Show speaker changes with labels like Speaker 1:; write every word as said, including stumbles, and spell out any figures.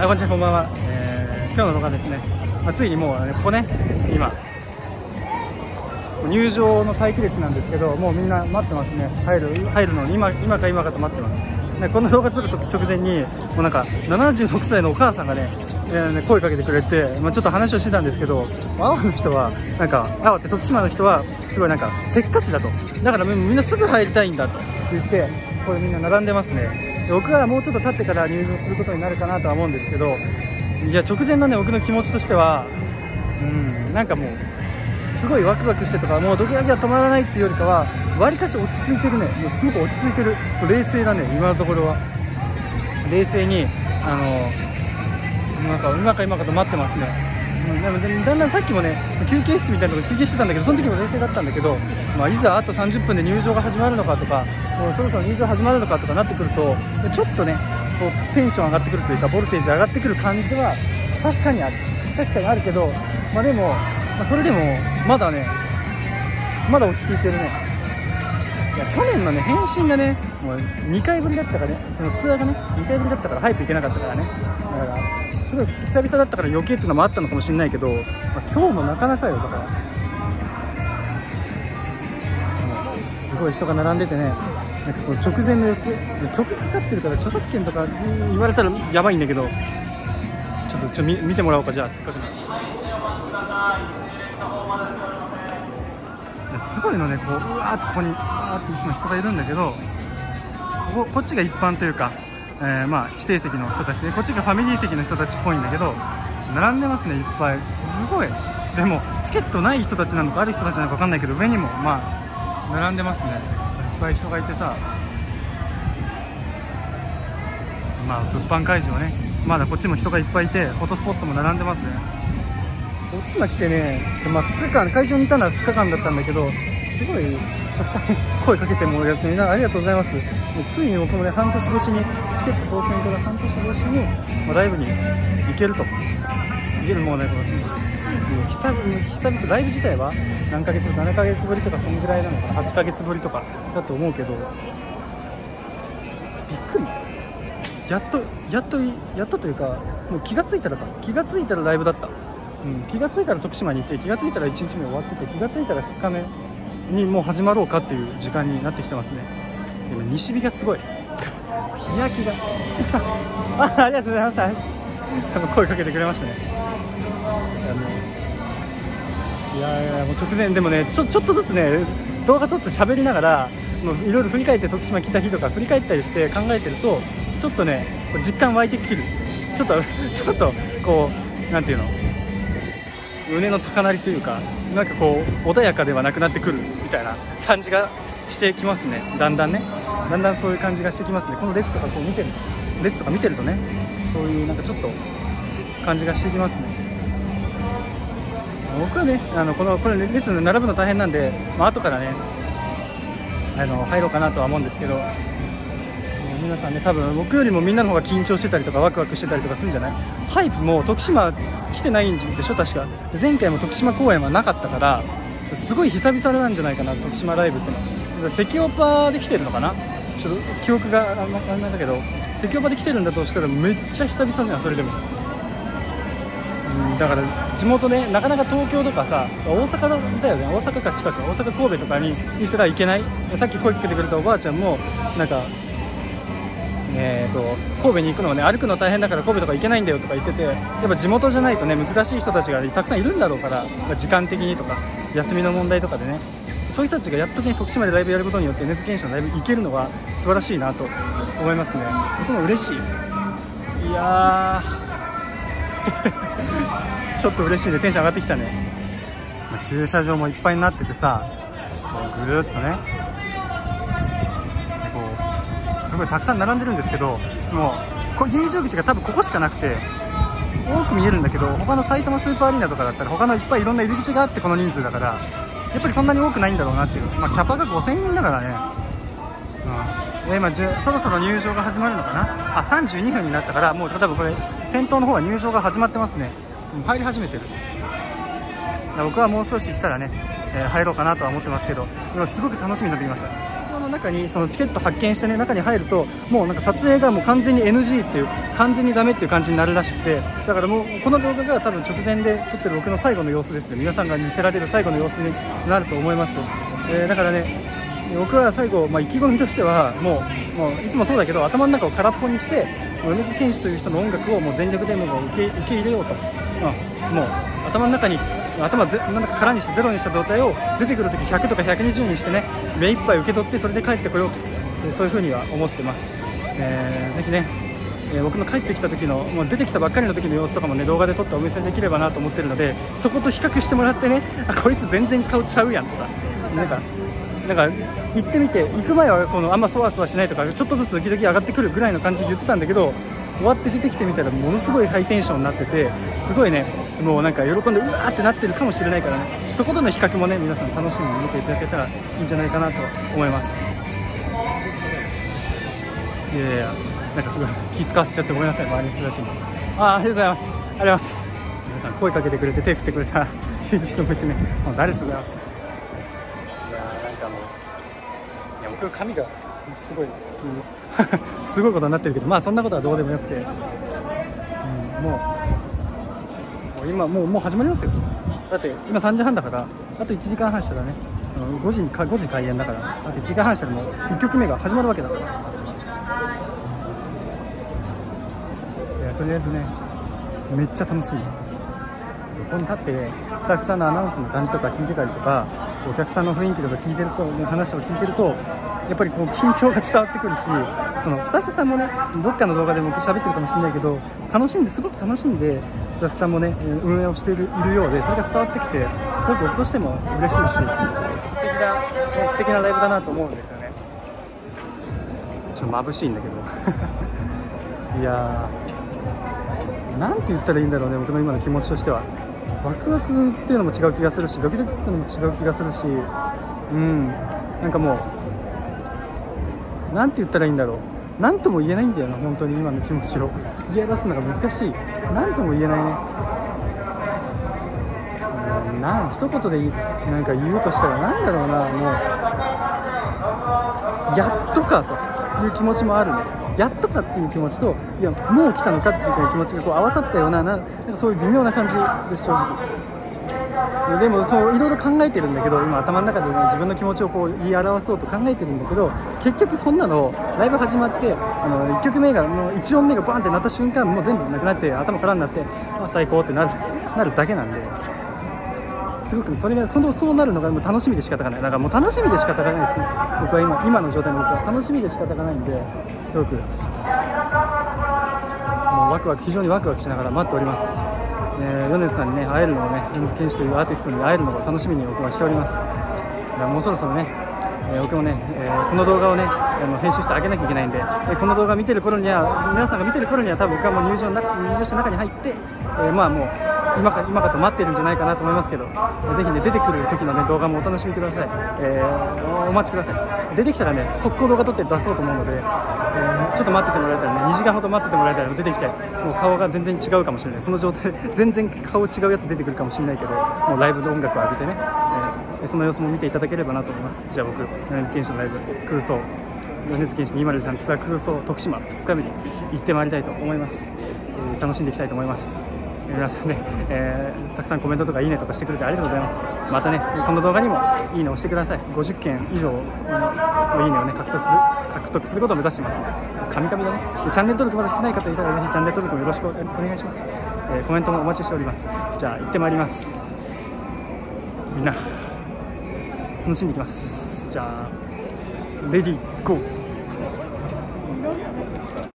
Speaker 1: あ、こんにちは、こんばんは。えー、今日の動画ですね、まあ、ついにもう、ね、ここね、今入場の待機列なんですけど、もうみんな待ってますね。入る入るのに今今か今かと待ってます。ね、この動画撮る直前にもうなんかななじゅうろくさいのお母さんがね、えー、ね声かけてくれて、まあ、ちょっと話をしてたんですけど、青の人はなんか青って徳島の人はすごいなんかせっかちだと、だからみんなすぐ入りたいんだと言って、これみんな並んでますね。僕はもうちょっと経ってから入場することになるかなとは思うんですけど、いや直前のね僕の気持ちとしては、うんなんかもうすごいワクワクしてとか、もうドキドキが止まらないっていうよりかは、わりかし落ち着いてるね。もうすごく落ち着いてる、冷静だね。今のところは冷静にあのなんか今か今かと待ってますね。うん、でもだんだんさっきもね休憩室みたいなところ休憩してたんだけど、その時も冷静だったんだけど、まあ、いざあとさんじゅっぷんで入場が始まるのかとか、もうそろそろ入場始まるのかとかなってくると、ちょっとねこうテンション上がってくるというか、ボルテージ上がってくる感じは確かにある確かにあるけど、まあ、でも、まあ、それでもまだねまだ落ち着いてるね。いや去年のね返信がねもうにかいぶりだったからね、そのツアーがねにかいぶりだったから早く行けなかったからね、だからすごい久々だったから余計っていうのもあったのかもしれないけど、まあ、今日もなかなかよ。だからすごい人が並んでてね、なんかこう直前の様子、曲かかってるから著作権とか言われたらやばいんだけど、ちょっとちょっと見てもらおうか。じゃあせっかくなすごいのね、こううわーっとここにわーって今人がいるんだけど、こここっちが一般というか、えー、まあ指定席の人たちで、こっちがファミリー席の人たちっぽいんだけど、並んでますね、いっぱい。すごい。でもチケットない人たちなのかある人たちなのか分かんないけど、上にもまあ並んでますね。いっぱい人がいてさ、まあ物販会場ね、まだこっちも人がいっぱいいて、フォトスポットも並んでますね。徳島来てね、まあ、ふつかかん会場にいたのはふつかかんだったんだけど、すごいたくさん声かけてもらってみんなありがとうございます。ついに僕もね半年越しにチケット当選から半年越しに、まあ、ライブに行けると行けるもうねこのもう久々久々ライブ自体は何ヶ月ななかげつぶりとかそんぐらいなのかな、はちかげつぶりとかだと思うけど、びっくり。やっとやっとやっとというか、もう気がついたらか気がついたらライブだった。うん、気がついたら徳島にいて、気がついたらいちにちめ終わってて、気がついたらふつかめにもう始まろうかっていう時間になってきてますね。でも西日がすごい日焼きがあ, ありがとうございます。多分声かけてくれましたね。いやいやもう直前でもねちょちょっとずつね動画撮って喋りながら、もういろいろ振り返って徳島来た日とか振り返ったりして考えてると、ちょっとね実感湧いてきる。ちょっとちょっとこうなんていうの、胸の高鳴りというか、なんかこう穏やかではなくなってくるみたいな感じがしてきますね。だんだんねだんだんそういう感じがしてきますね。この列とかこう見てる列とか見てるとね、そういうなんかちょっと感じがしてきますね。僕はねあのこのこれ列並ぶの大変なんで、まあ後からねあの入ろうかなとは思うんですけど、皆さんね多分僕よりもみんなの方が緊張してたりとかワクワクしてたりとかするんじゃない？ハイプも徳島来てないんでしょ確か。前回も徳島公演はなかったから、すごい久々なんじゃないかな徳島ライブってのは。関オパで来てるのかな、ちょっと記憶があんなんだけど、関オパで来てるんだとしたらめっちゃ久々じゃんそれでも。うんだから地元ね、なかなか東京とかさ大阪だよね、大阪か近く大阪神戸とかにいすら行けない。さっき声かけてくれたおばあちゃんもなんかえー、と神戸に行くのはね歩くの大変だから神戸とか行けないんだよとか言ってて、やっぱ地元じゃないとね難しい人たちがたくさんいるんだろうから、時間的にとか休みの問題とかでね、そういう人たちがやっとね徳島でライブやることによって熱現象のライブ行けるのは素晴らしいなと思いますね。僕も嬉しい。いやーちょっと嬉しいね、テンション上がってきたね。駐車場もいっぱいになっててさ、ぐるっとねすごいたくさん並んでるんですけど、もう入場口が多分ここしかなくて多く見えるんだけど、他の埼玉スーパーアリーナとかだったら他のいっぱいいろんな入り口があってこの人数だから、やっぱりそんなに多くないんだろうなっていう。まあキャパがごせんにんだからね。うん、で今そろそろ入場が始まるのかな。あさんじゅうにふんになったから、もう多分これ先頭の方は入場が始まってますね。入り始めてる。僕はもう少ししたらね、えー、入ろうかなとは思ってますけど、でもすごく楽しみになってきました。入場の中にそのチケット発見してね中に入るともうなんか撮影がもう完全に エヌジー っていう完全にダメっていう感じになるらしくて、だからもうこの動画が多分直前で撮ってる僕の最後の様子ですね。皆さんが見せられる最後の様子になると思います。えー、だからね僕は最後、まあ、意気込みとしてはもう、もういつもそうだけど頭の中を空っぽにして米津玄師という人の音楽をもう全力でもう受け、受け入れようと、まあ、もう頭の中に頭ぜなんだか空にしてゼロにした状態を出てくるときひゃくとかひゃくにじゅうにしてね目いっぱい受け取ってそれで帰ってこようと、えー、そういうふうには思ってます。えー、ぜひね、えー、僕の帰ってきた時のもう出てきたばっかりの時の様子とかもね動画で撮ってお見せできればなと思ってるので、そこと比較してもらってねあこいつ全然顔ちゃうやんとかなんかなんか行ってみて行く前はこのあんまそわそわしないとかちょっとずつドキドキ上がってくるぐらいの感じで言ってたんだけど、終わって出てきてみたらものすごいハイテンションになっててすごいねもうなんか喜んでうわーってなってるかもしれないからね、そことの比較もね皆さん楽しみに見ていただけたらいいんじゃないかなと思います。いやいやなんかすごい気使わせちゃってごめんなさい周りの人たちに。あありがとうございますありがとうございます。皆さん声かけてくれて手振ってくれた人もいてねありがとうございます。僕髪がすごいすごいことになってるけど、まあそんなことはどうでもよくて、うん、もう、もう今もうもう始まりますよ。だって今さんじはんだからあといちじかんはんしたらねごじにかごじ開演だからあといちじかんはんしたらもういっきょくめが始まるわけだから、いやとりあえずねめっちゃ楽しい。ここに立ってスタッフさんのアナウンスの感じとか聞いてたりとかお客さんの雰囲気とか聞いてると話とか聞いてるとやっぱりこう緊張が伝わってくるし、そのスタッフさんもねどっかの動画で僕喋ってるかもしれないけど楽しんですごく楽しんでスタッフさんもね運営をしているいるようでそれが伝わってきてすごく僕としても嬉しいし素敵な、ね、素敵なライブだなと思うんですよね。ちょっと眩しいんだけどいやーなんて言ったらいいんだろうね僕の今の気持ちとしては。ワクワクっていうのも違う気がするしドキドキっていうのも違う気がするし、うんなんかもうなんて言ったらいいんだろうなんとも言えないんだよな本当に今の気持ちを言い表すのが難しい。なんとも言えないね。うんなん一言でなんか言うとしたらなんだろうなもうやっとかという気持ちもあるね。やっとかっていう気持ちといやもう来たのかっていう気持ちがこう合わさったような、な, なんかそういう微妙な感じです正直。でもそういろいろ考えてるんだけど今頭の中でね自分の気持ちをこう言い表そうと考えてるんだけど結局そんなのライブ始まってあのいっきょくめがもういち音目がバンって鳴った瞬間もう全部なくなって頭からになってあ最高ってなるなるだけなんで、すごくそれがそのそうなるのがもう楽しみで仕方がない。だからもう楽しみで仕方がないですね。僕は今今の状態の僕は楽しみで仕方がないんですごくもうワクワク非常にワクワクしながら待っております。えー、米津さんにね会えるのをね米津玄師というアーティストに会えるのを楽しみに僕はしております。もうそろそろね、えー、僕もね、えー、この動画をねあの編集してあげなきゃいけないんで、えー、この動画見てる頃には皆さんが見てる頃には多分僕はもう入場な入場して中に入って、えー、まあもう今か今かと待ってるんじゃないかなと思いますけど、ぜひね出てくる時のね動画もお楽しみください。えー、お待ちください。出てきたらね速攻動画撮って出そうと思うので、えー、ちょっと待っててもらえたらねにじかんほど待っててもらえたら出てきてもう顔が全然違うかもしれない。その状態で全然顔違うやつ出てくるかもしれないけどもうライブの音楽を上げてね、えー、その様子も見ていただければなと思います。じゃあ僕米津玄師のライブ空想米津玄師にひまるさんツアー空想徳島ふつかめに行ってまいりたいと思います。えー、楽しんでいきたいと思います。皆さんね、えー、たくさんコメントとかいいねとかしてくれてありがとうございます。またねこの動画にもいいねを押してください。ごじゅっけん以上のいいねをね獲得する獲得することを目指しています。神々だね。チャンネル登録まだしてない方いたらぜひチャンネル登録もよろしくお願いします。えー、コメントもお待ちしております。じゃあ行ってまいります。みんな楽しんでいきます。じゃあレディーゴー。